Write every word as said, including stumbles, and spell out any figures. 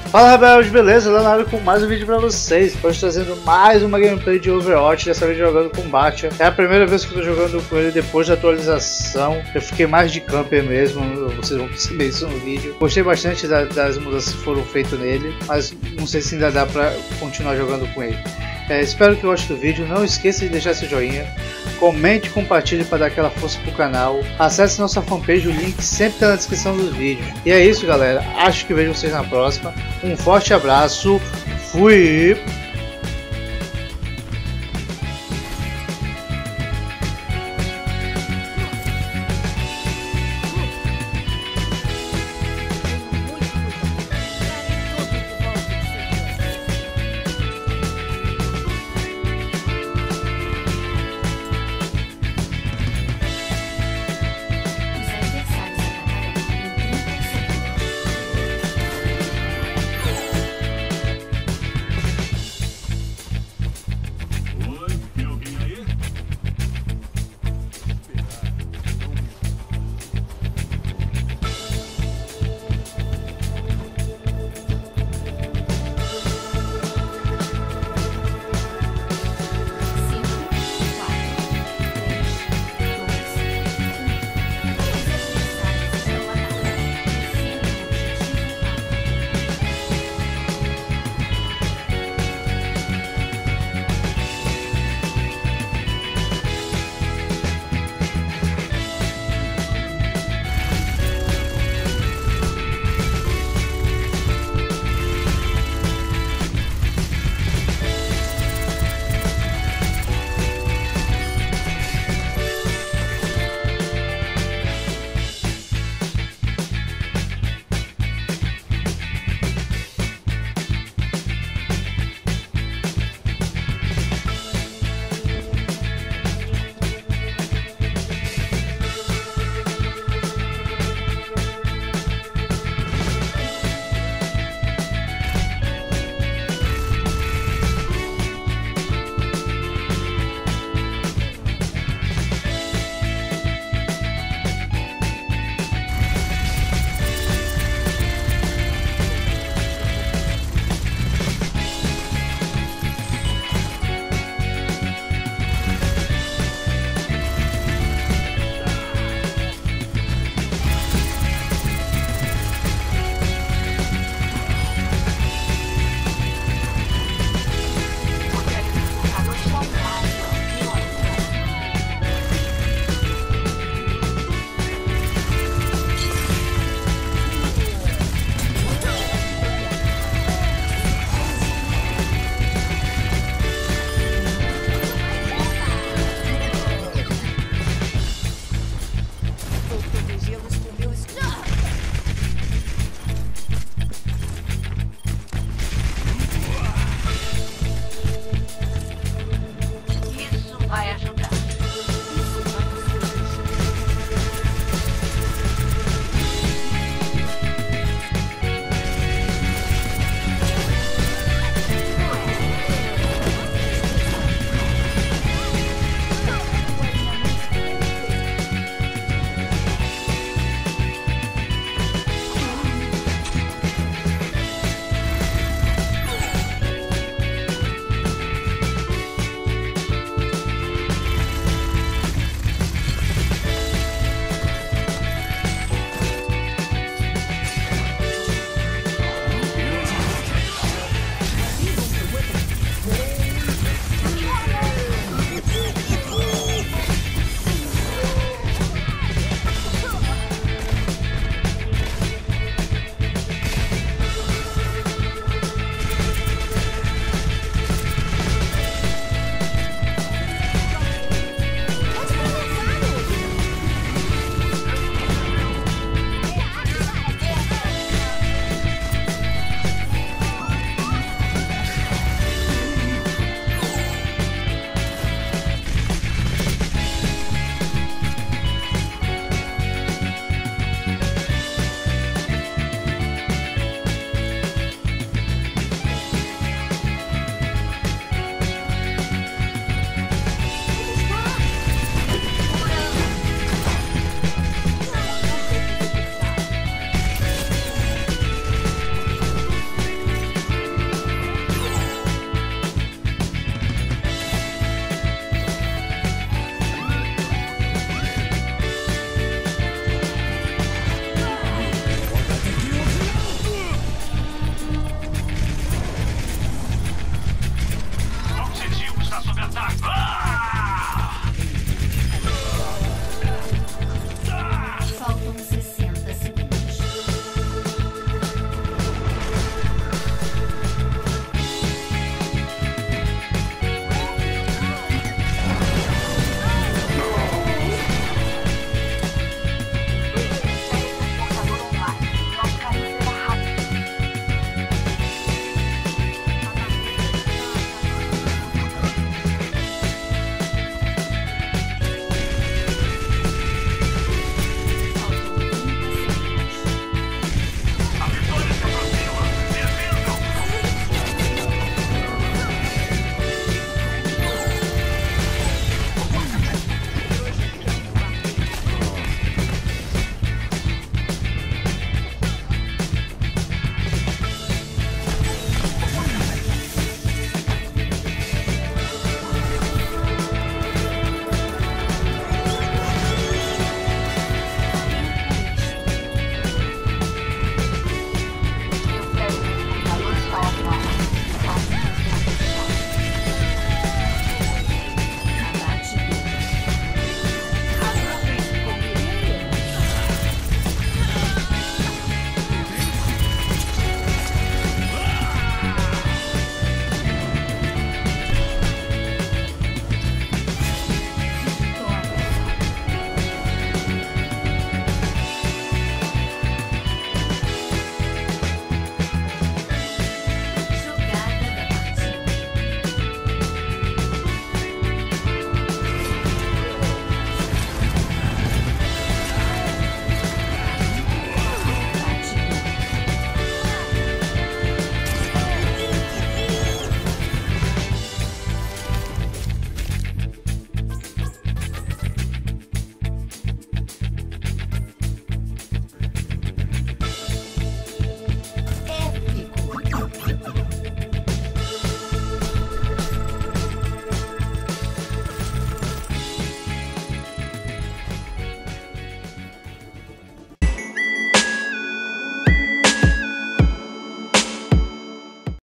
Fala rebeldes, beleza? Leonardo com mais um vídeo pra vocês. Hoje trazendo mais uma gameplay de Overwatch, dessa vez jogando com Batya. É a primeira vez que eu tô jogando com ele depois da atualização. Eu fiquei mais de camper mesmo, vocês vão perceber isso no vídeo. Gostei bastante da, das mudanças que foram feitas nele, mas não sei se ainda dá pra continuar jogando com ele. É, espero que gostem do vídeo, não esqueça de deixar seu joinha, comente e compartilhe para dar aquela força pro canal, acesse nossa fanpage, o link sempre está na descrição do vídeo. E é isso galera, acho que vejo vocês na próxima, um forte abraço, fui!